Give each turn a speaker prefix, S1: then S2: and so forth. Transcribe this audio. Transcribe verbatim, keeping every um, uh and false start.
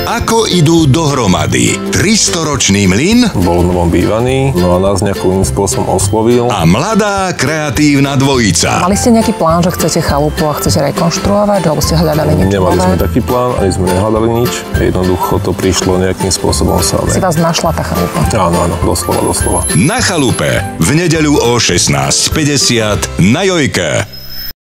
S1: Ako idú dohromady tristoročný mlyn
S2: Bol v novom bývaní, no a nás nejakým spôsobom oslovil.
S1: a mladá kreatívna dvojica.
S3: Mali ste nejaký plán, že chcete chalupu a chcete rekonštruovať, alebo ste hľadali niečo
S2: Nemali
S3: nové?
S2: sme taký plán, ani sme nehľadali nič. Jednoducho to prišlo nejakým spôsobom samé.
S3: Si vás našla tá chalupa.
S2: Áno, áno, doslova, doslova.
S1: Na chalupe v nedeľu o šestnásť päťdesiat na Jojke.